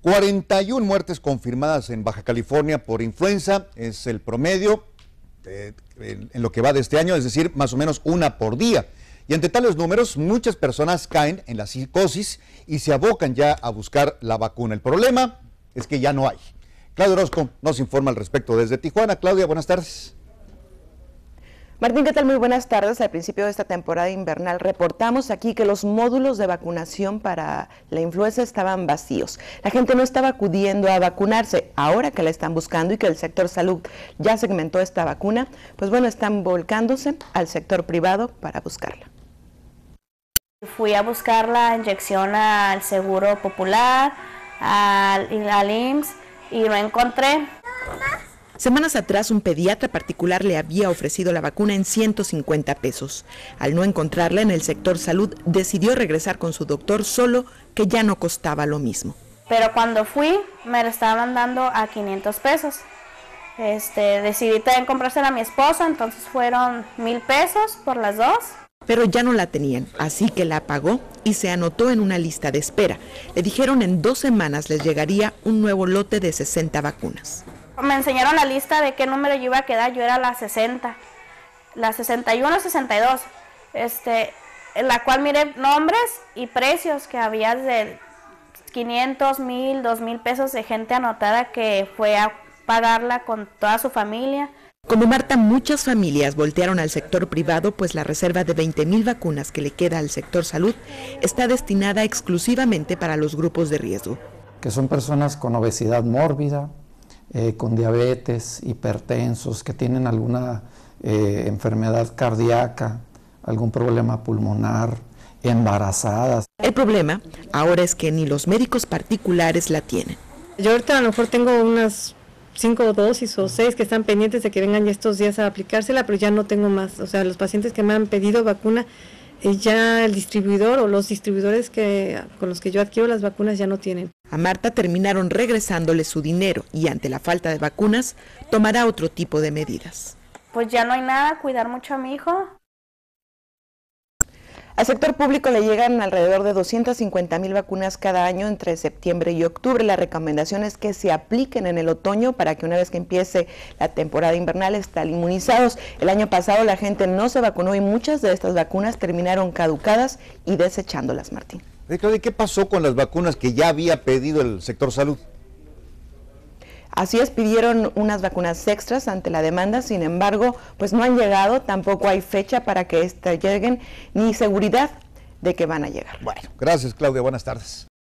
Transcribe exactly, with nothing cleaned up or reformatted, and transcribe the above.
cuarenta y una muertes confirmadas en Baja California por influenza, es el promedio eh, en lo que va de este año, es decir, más o menos una por día. Y ante tales números, muchas personas caen en la psicosis y se abocan ya a buscar la vacuna. El problema es que ya no hay. Claudia Orozco nos informa al respecto desde Tijuana. Claudia, buenas tardes. Martín, ¿qué tal? Muy buenas tardes. Al principio de esta temporada invernal reportamos aquí que los módulos de vacunación para la influenza estaban vacíos. La gente no estaba acudiendo a vacunarse. Ahora que la están buscando y que el sector salud ya segmentó esta vacuna, pues bueno, están volcándose al sector privado para buscarla. Fui a buscar la inyección al Seguro Popular, al, al I M S S y no encontré. Semanas atrás, un pediatra particular le había ofrecido la vacuna en ciento cincuenta pesos. Al no encontrarla en el sector salud, decidió regresar con su doctor, solo que ya no costaba lo mismo. Pero cuando fui, me la estaban dando a quinientos pesos. Este, decidí también comprársela a mi esposo, entonces fueron mil pesos por las dos. Pero ya no la tenían, así que la pagó y se anotó en una lista de espera. Le dijeron en dos semanas les llegaría un nuevo lote de sesenta vacunas. Me enseñaron la lista de qué número yo iba a quedar, yo era la sesenta, la sesenta y uno, sesenta y dos, este, en la cual miré nombres y precios que había de quinientos, mil, dos mil pesos de gente anotada que fue a pagarla con toda su familia. Como Marta, muchas familias voltearon al sector privado, pues la reserva de veinte mil vacunas que le queda al sector salud está destinada exclusivamente para los grupos de riesgo. Que son personas con obesidad mórbida, Eh, con diabetes, hipertensos, que tienen alguna eh, enfermedad cardíaca, algún problema pulmonar, embarazadas. El problema ahora es que ni los médicos particulares la tienen. Yo ahorita a lo mejor tengo unas cinco dosis o seis que están pendientes de que vengan ya estos días a aplicársela, pero ya no tengo más. O sea, los pacientes que me han pedido vacuna, eh, ya el distribuidor o los distribuidores que con los que yo adquiero las vacunas ya no tienen. A Marta terminaron regresándole su dinero y ante la falta de vacunas tomará otro tipo de medidas. Pues ya no hay nada, cuidar mucho a mi hijo. Al sector público le llegan alrededor de doscientas cincuenta mil vacunas cada año entre septiembre y octubre. La recomendación es que se apliquen en el otoño para que una vez que empiece la temporada invernal estén inmunizados. El año pasado la gente no se vacunó y muchas de estas vacunas terminaron caducadas y desechándolas, Martín. ¿Qué pasó con las vacunas que ya había pedido el sector salud? Así es, pidieron unas vacunas extras ante la demanda, sin embargo, pues no han llegado, tampoco hay fecha para que estas lleguen, ni seguridad de que van a llegar. Bueno, gracias Claudia, buenas tardes.